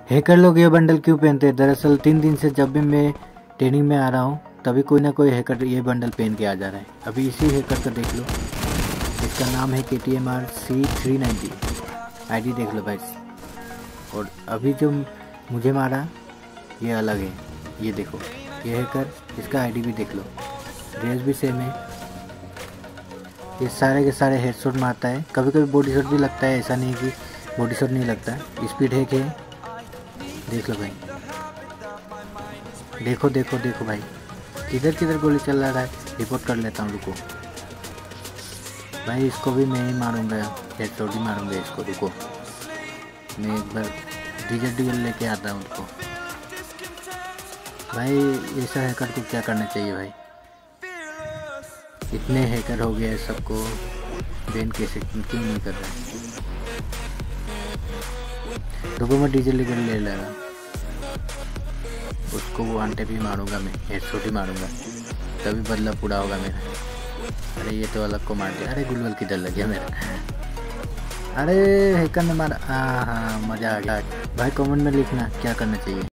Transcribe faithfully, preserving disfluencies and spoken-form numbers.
Hacker लोग ये bundle क्यों पहनते हैं? दरअसल तीन दिन से जब भी मैं ट्रेनिंग में आ रहा हूँ तभी कोई ना कोई हैकर ये बंडल पहन के आ जा रहा है। अभी इसी हैकर का देख लो, इसका नाम है K T M R C three ninety. I D देख लो भाई। और अभी जो मुझे मारा ये अलग है, ये देखो ये हैकर, इसका आई डी भी देख लो, ड्रेस भी सेम है। ये सारे के सारे हेडशॉट मारता है, कभी कभी बॉडी शॉट भी लगता है, ऐसा नहीं कि बॉडी शॉट नहीं लगता है। स्पीड हैक है, देख लो भाई, देखो देखो देखो भाई, किधर किधर गोली चल रहा है। रिपोर्ट कर लेता हूँ, रुको भाई, इसको भी मैं ही मारूंगा, हेडशॉट ही मारूंगा इसको। रुको मैं एक बार डीजल डीजल लेके आता हूँ उसको। भाई ऐसा हैकर को क्या करना चाहिए भाई? इतने हैकर हो गए, सबको बैन कैसे क्यों नहीं कर रहा है? रुको मैं डीजल डीजल ले लेगा, उसको वो आंटे भी मारूंगा मैं, हेडशॉट ही मारूंगा, तभी बदला पूरा होगा मेरा। अरे ये तो अलग को मार दिया। अरे गुलवल किधर लग गया मेरा? अरे हैकर ने मारा। हाँ हाँ मज़ा आ गया भाई। कमेंट में लिखना क्या करना चाहिए।